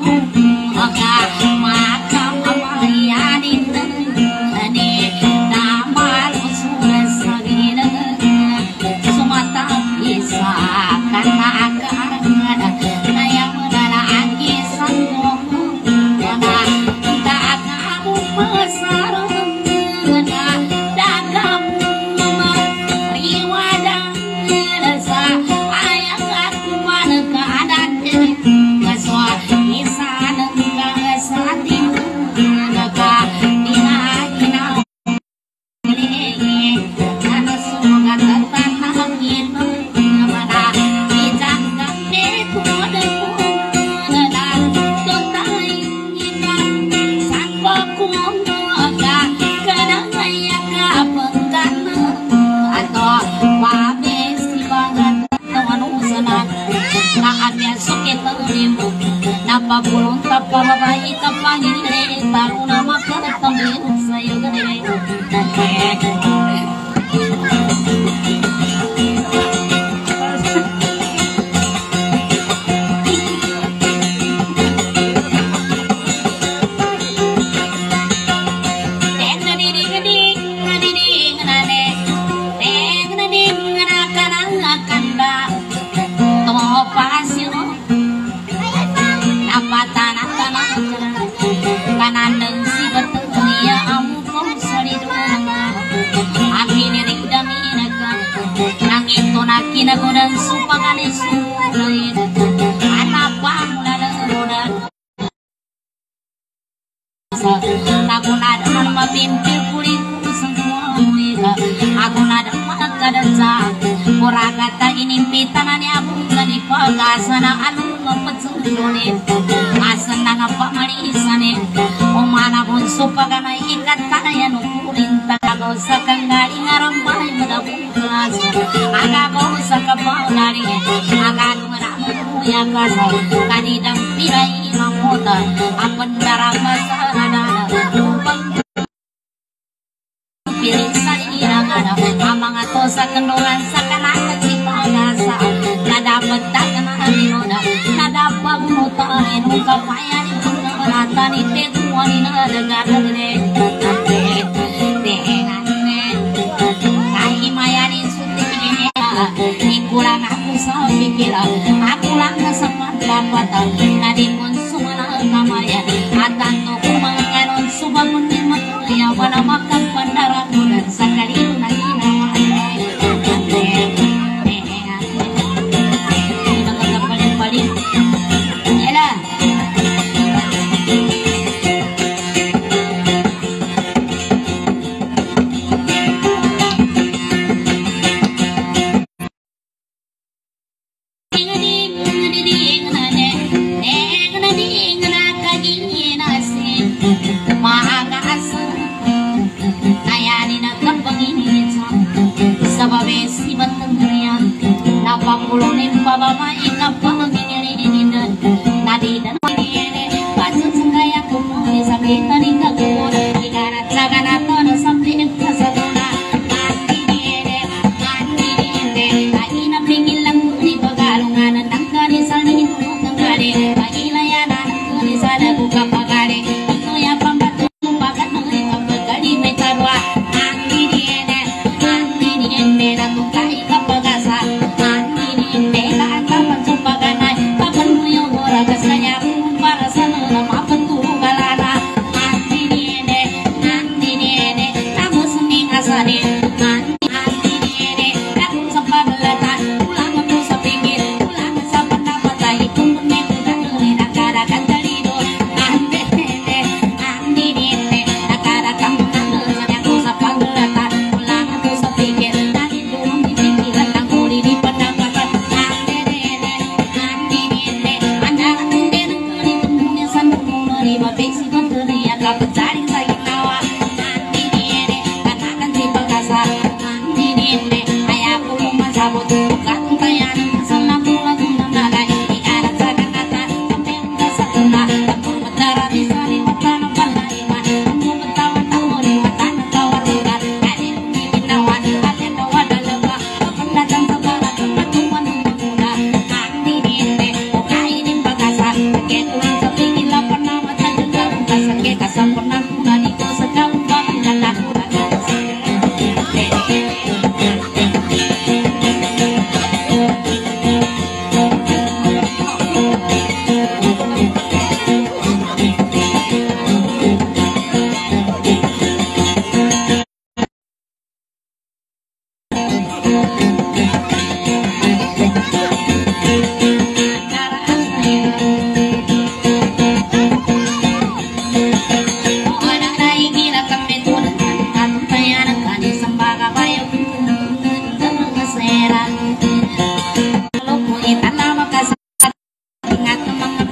Get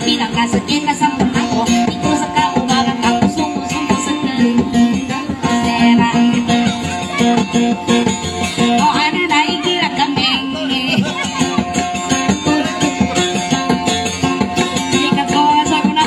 bilang kasih kasam aku ikut sekamu bagang kamu sungguh senang serah oh ada naik kira kameng ikat kawan sakuna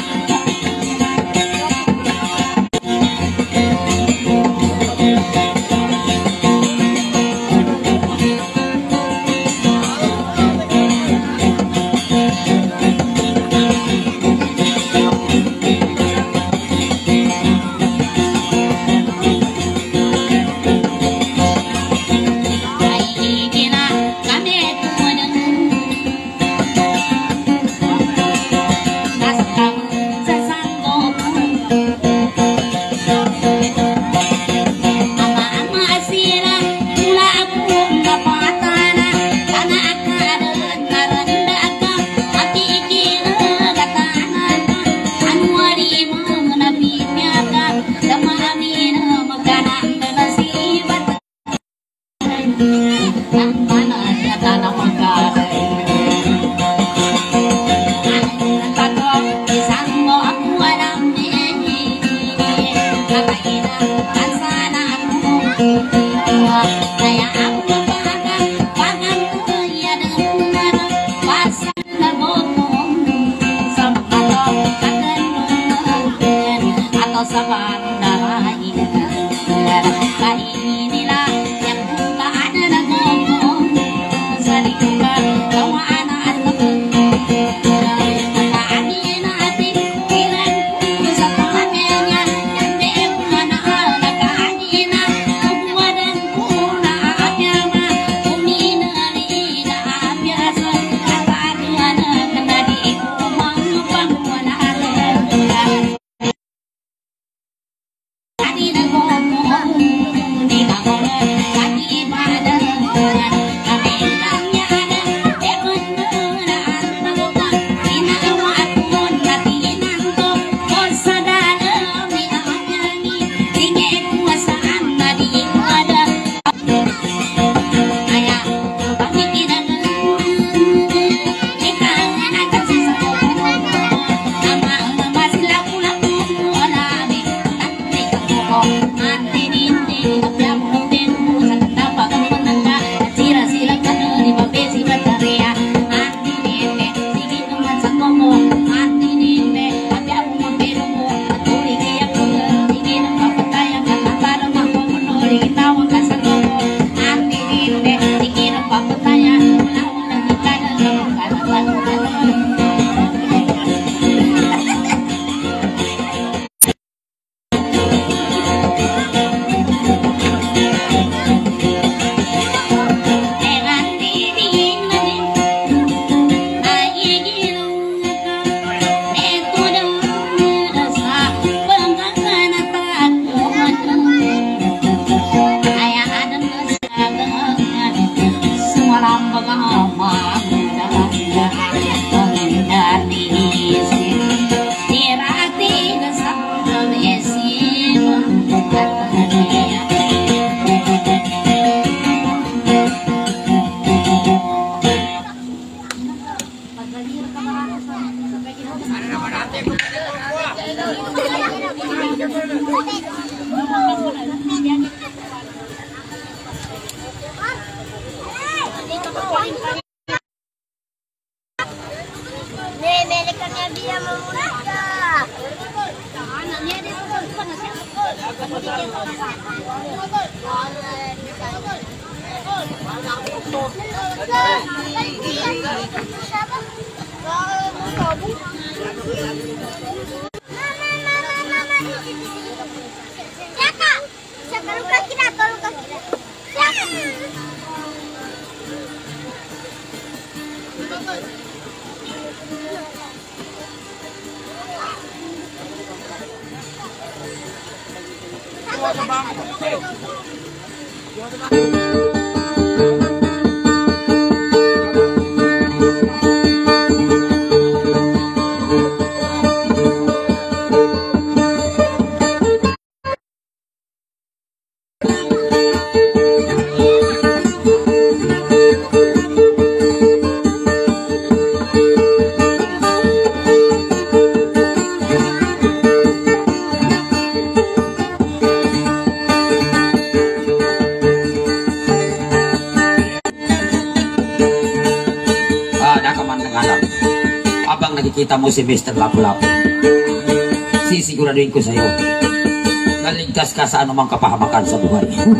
nakikita mo si Mr. Lapu-Lapu, sisiguraduhin ko sa'yo, naligtas ka sa anumang kapahamakan sa buhay.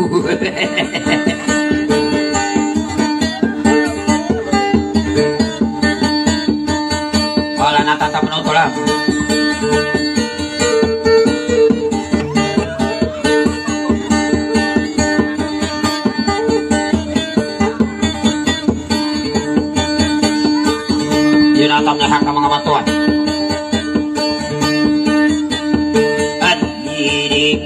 Wala na, tatapanaw ko lang. Yun atam na haka mga matuan. At diri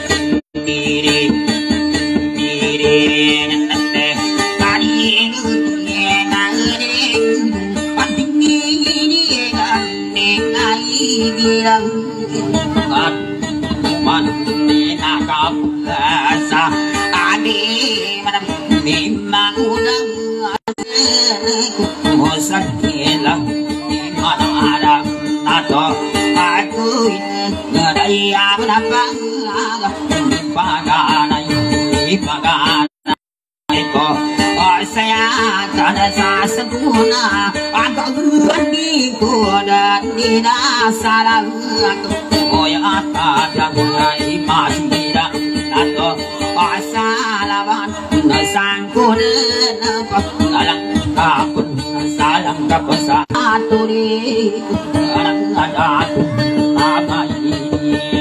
saya tak sempurna, aku berani dan tidak salah. Oh ya tak ada imajinasi atau asalawan nasangku dalam kapun salam kapasa aturi orang ada apa ini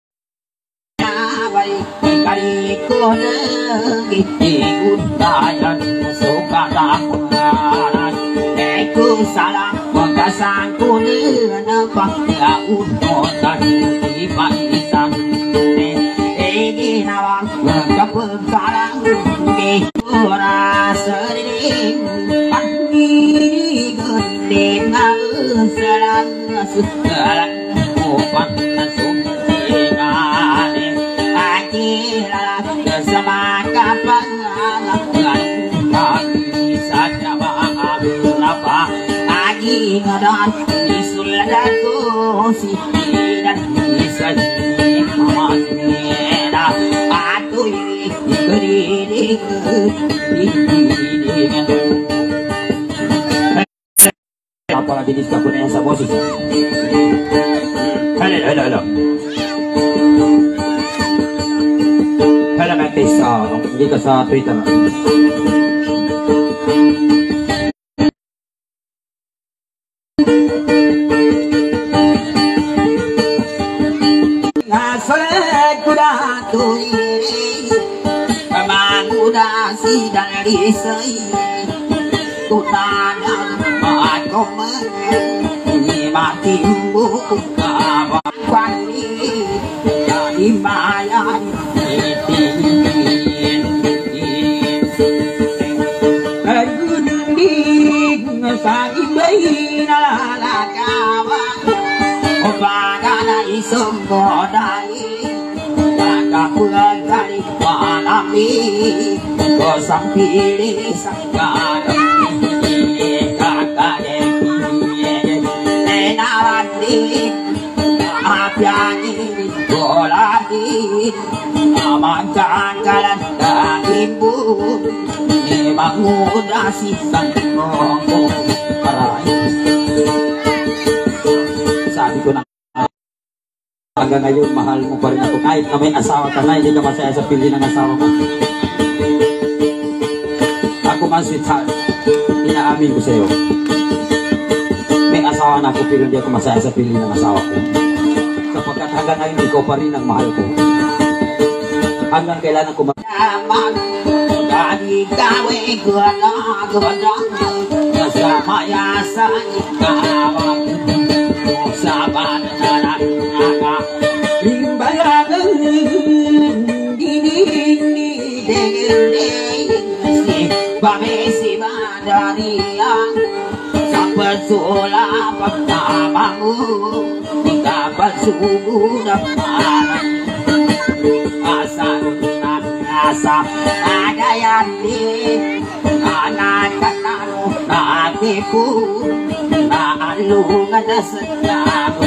baik kali kode diundayan suka dapat aku salah makasangku nenapa ya undotan di paisan nawang kapengkarang di rasa ding pagi gede ngaselang sekarang opan sumingane akira sama kapang pagi saja apa lagi ngadan di suladaku si dan bisa mamasnya aku ini apalagi di sekapun yang saya bosis. Halo Matis, kita sa Twitter. Si dari sei ku tanda aku meni mati buku kawan dari maya gunding sai baina la kawan obagana isong bodai kapulan dari malami ko sang pilih sang kakade enawati apiani golati amancan kalan ibu mangudasi sang rongko parai sabi ko na hanggang ngayon, mahal mo pa rin ako. Kahit na may asawa ka na, hindi ka masaya sa pili ng asawa ko. Ako man, sweetheart, inaamin ko sa'yo. May asawa na ako, pero hindi ako masaya sa pili ng asawa ko. Sapagkat hanggang ngayon, ikaw pa rin ang mahal ko. Hanggang kailan ako dari gawe guna sama yasa kawan saban naga limbayan dinding dinding bamesi badarian sampai sola pertamamu kapal sudah malam asa ada yang di anak kanano natiku naalung ada setiap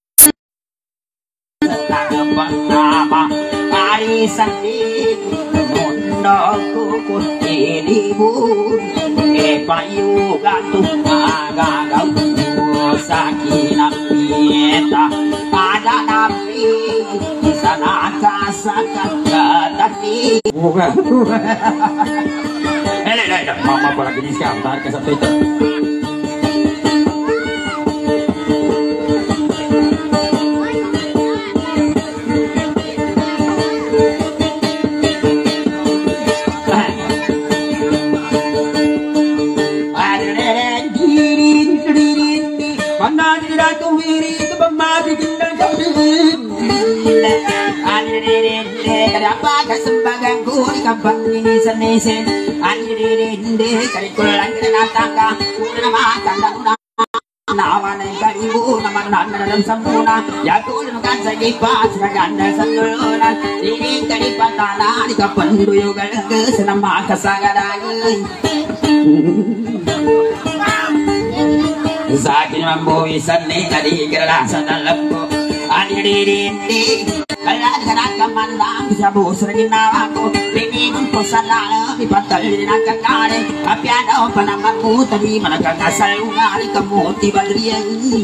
pertama arisan di nondoku kutilibu payu gantung agak sakinah kita ada nabi di sana kasakan tadi bukan mama pala gini siya tarik ka sa Twitter kenapa kesembagaan kuri kampang ini senesen anjirinde kari kulang kena tangga nama tanda nawan karibu nama nanda dalam sempurna ya kulang kan segi pas ganda sandulan ini kari patana di kapan duyo galenge senama kasagadai sakin mamboy sanne tadi gerah sadalamko anjirinde kala dengan kamandang bisa busur ginawa ko ini ko salala di patal di nakakare tapi ada panamamu tadi manakakasal ngali kamu tibadriyan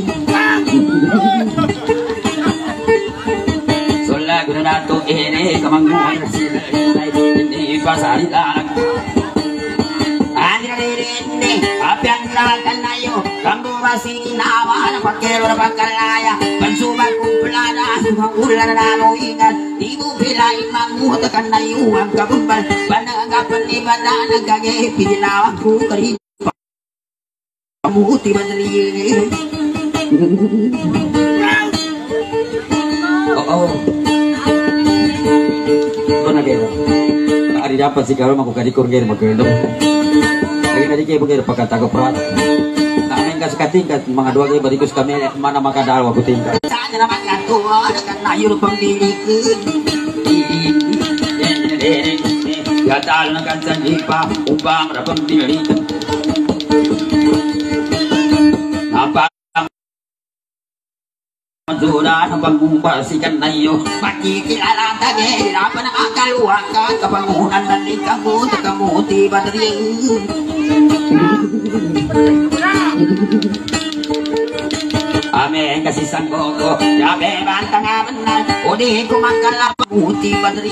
sola gunato ene kamangoy sila ini pasari dalang anjirinde apa yang dilakukan ayo kamu masih nawa na pakero na pagkalaya pansubag kong plana subang ulan na ingat ibu pilay mamutakan na iuwang kagumbal panagapan ni bala nagkage pinawag ko karipa pamuti madali oo ito na kayo ari dapat si Karol makukadikur kayo magkano lagi tadi kayak begitu pakai tago perat. Nah, enggak sekatingkat mga dua kayak barikus kami mana maka dal waktu tingkat. Sana naman kanto dengan layur pemilik. Ya dal na kansan ipa upang rapang pemilik. Apa Zura nabang mumbalsikan na iyo makikilala tagi apa na makaluwag ka kapangunan na ni kamu takamuti badri Amin kasih sanggoko yabe bantang aman odi kumakala muti badri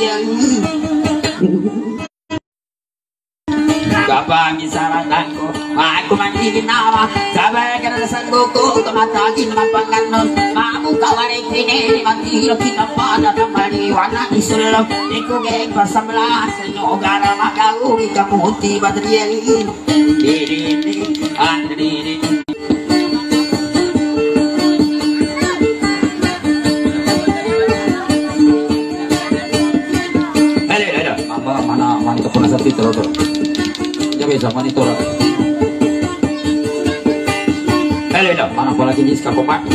kapang isaratanku aku mandi ginawa sabay ka na sanggoko tumatagin mapanganon mamu kawarik ini matiro kita pada tamaliwana isulong ikugeng pasamla senyo gara magawi kamuti badriyeli diri andiri Halo mana mantap pun sa Twitter to bisa monitor. Halo, mana bola kini sekarang pak?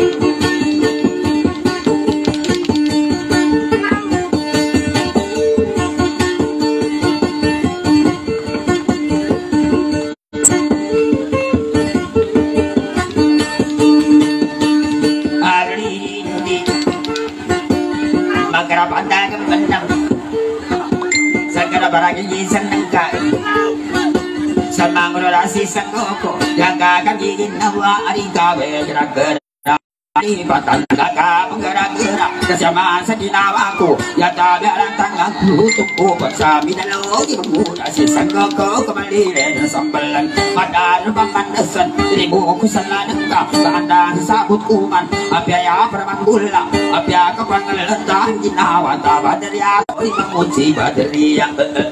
Magara pandang benang, segera barang seneng kai. Sama ngurasi sanggoko jaga kaki ginawa ari gawe gerak-gerak di patan jaga penggerak-gerak kesama sedinawaku ya tabiaran tanganku tumpu bersami dalo di mengurasi sanggoko kembali dan sambelan pada pamandesan ribu kusalan ka tanda sabut kuman apya permanggula apya kepangelentan ginawa tabadria oi menguci badria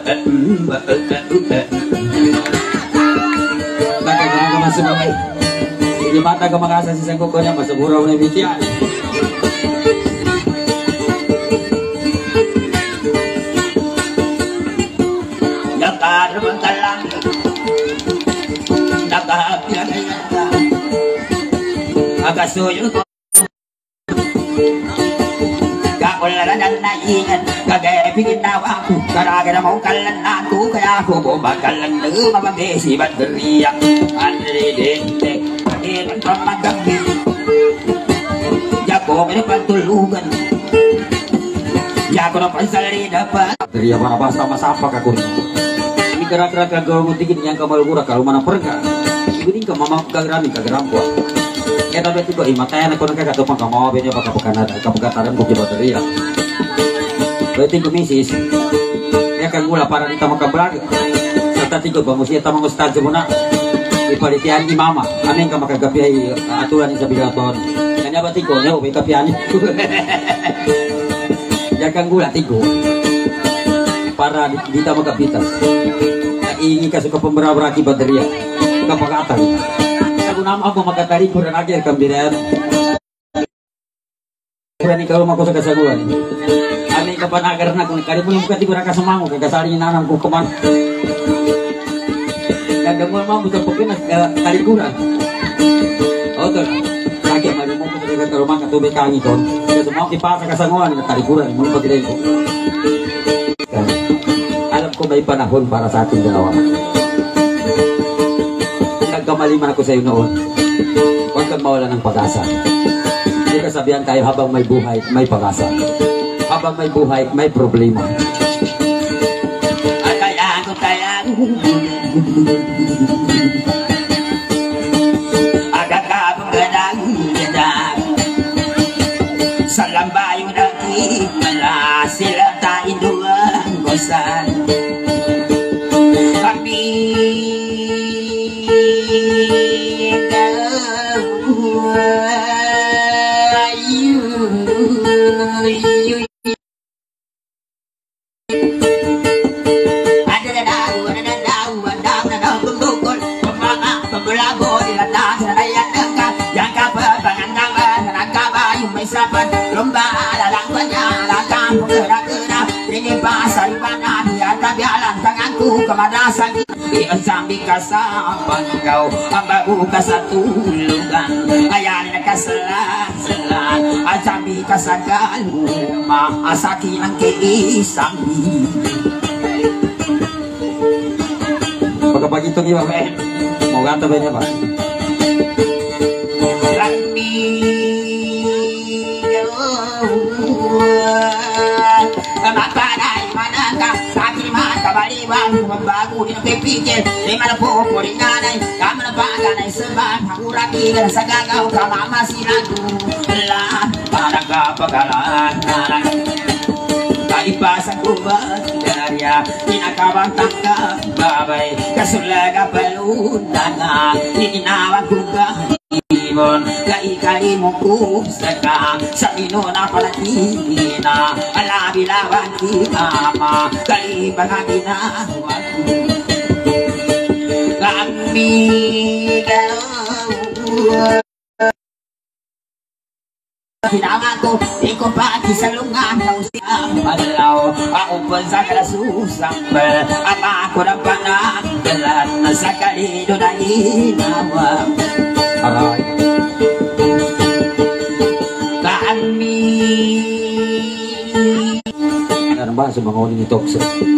masuk kami di mata kemakasan si sangkokonya masuk burau na bitian dakar bentalang dakar piagayata agak suyu kakularan dan naingan kagaya bikin nawaku gara-gara mau kalan aku kaya aku bakalan mababesi bateria andre dente ikan pamagabi jago ini pantulungan jago na pansali dapat bateria mana basta masapa kakun ini gerak-gerak kagawang tingin yang kamal gura kalau mana perga ini ka mama kagrami kagerampo Kita berarti kok imatan aku nak kata pang kamu benya pakai kapukataran bukit bateria. Berarti kumisis. Ya kan gula para di tamak kablag. Serta tigo bangusia tamang ustad semua. Ipalitian imama. Amin ka makagapi aturan sa bigaton. Kanya ba tigo niya ubay kapian. Ya kan gula tigo. Para di tamak kapitas. Iingi ka sa pemberabra bateria. Kapagatan. Aku nama aku maka tadi kurang aja kambiran. Berani kalau mau kosa kasaguan. Ani kapan agar nak kari pun bukan tiba raka semangu kagasari nanam ku keman. Dan demul mau bukan pokoknya tadi kurang. Oh tuh. Sakit mari mau kita ke rumah katu bekangi ton. Kita semua kipas kasaguan tadi kurang mau pakai itu. Alam ko may panahon para sa ating dalawa. Nagkamali man ako sa iyo noon. Huwag kang mawala ng pag-asa. Hindi kasabihan tayo habang may buhay, may pag-asa. Habang may buhay, may problema. Sa lambayo natin, wala sila tayo doon gosan. Kami lomba dalang banyak gerak-gerak ini pasar mana dia tabialan tanganku kemadasan di sambi kasapang kau ambaku kasatulungan ayanin kaselan-selan sambi kasagaluma asaki ang keisambi Pagkapag ito niya ba? Mau gata ba niya ba? Maparay manangka sakit mata baliwan membangun di pikir di mana popo di nanai kamu nampakanai sebab aku rapi dan sagagau kama masih lagu lah para kapagalan kali pasang kubah darya tinakabang tangka babay kasulaga pelunanga ininawan kubah Ibon, kai-kai mo kusaka sa inuna palatina alabilawan di ama kaibangan ginawa kami Hinangan ko, ikaw pati sa lungan ng siyang palaw ako pa sa kalasusang bel ama ko ng panagalan na sa kalido na hinawa Aray. Kami Ano ba sa mga uling ni Tokso?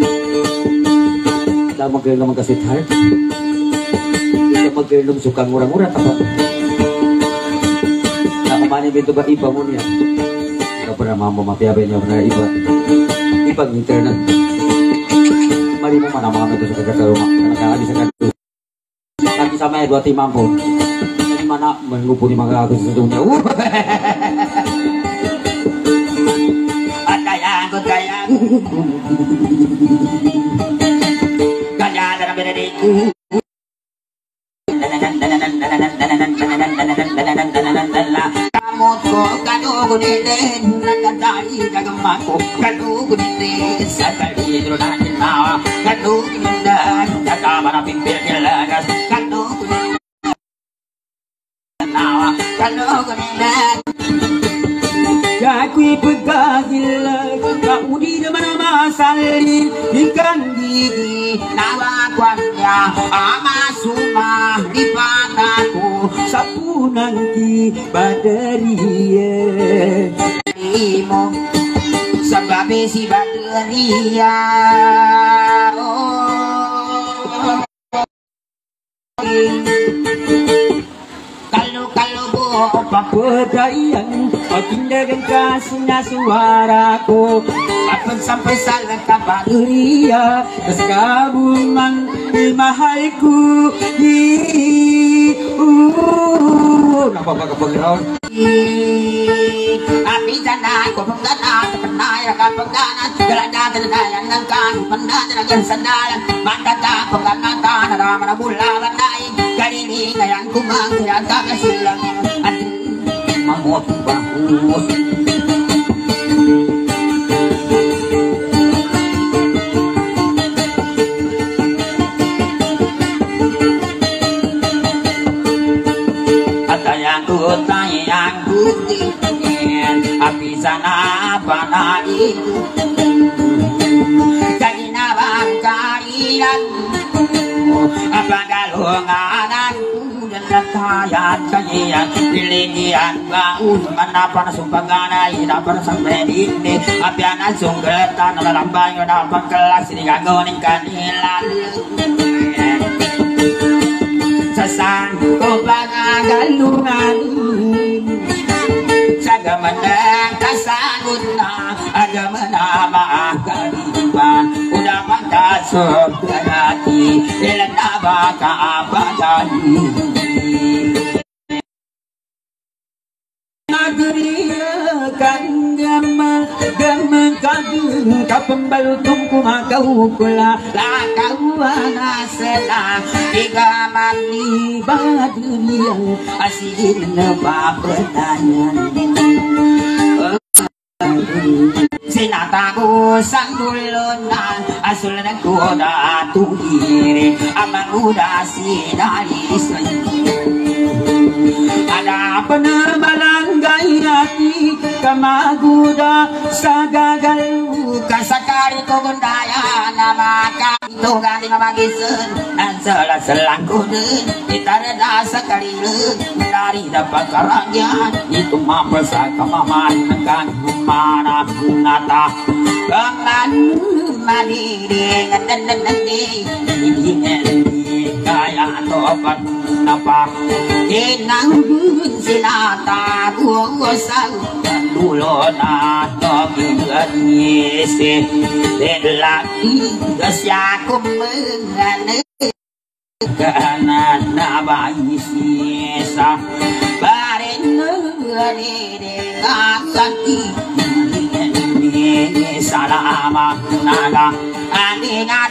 Kita mag-girl naman kasi heart. Kita mag-girl naman sukang murang-murang apa? Nakamani bento ba iba mo niya? Ikaw pa naman mamapiyabay niya na iba. Ibang internet. Mari mo manamama ito sa kagataruma. Nakakali sa kagataruma. Lagi sa may 2 timang po. Mana mengumpul di mga agos sa dunia. At kaya kaya na namin kamot ko kanugunin nagkatay kagamat ko kanugunin sa kalidro natin na kanugunin na nagkamaraping pinaglagas kanugunin Kaku'y pagkahilag Kauni naman ang masalin Hinggang gigi Nawagwan niya Ama suma Lipat ako Sa punang di Badariya Mo Sa babi si Badariya Papadayan Pagkindagan kasi na suara ko Kapag sampai sa Kabaluria Kas kabungan Mahal ko napapagapagiraw. Api sana ko pagdana penay ra pagdana galada dalayan ng kan pandana ng sandalan matata pagdana na manabula banay kalili ngayon kumang kaya kakasilang at Mamot bangus. Atayang putih api sana panai kaginabang kailan apa galungan dan kaya kajian pilihan baun manapan sumpaganay dapat sampai ini apian sunggetan lalambay dapat kelas ini gagoning kanilan sasang ko pangagalungan sagamana kasagot na agamana maakaliban udah pagkasok kanati ilan na ba kaabagani nagriyakan gaman kageng kapembalutong kumakaw kula lakawana sela igaman ni baduriyang asigin na papananyan sinatago sang dulunan asul na kuda tuhiri amang uda sinalis ada penerbalang hati kamaguda sa gagal kasakari ko gundaya nama itu ganti mamagisun dan selang kudin ditarada sakarilu dari dapat karangyan itu mapasa kamaman kan mana nata kaman madiri ngandandandi kaya topat napa inanggun sinata buosan dulo na tobiganyese lelaki gasyakum mengane kanan nabai sisa barene ngakati salama naga andinga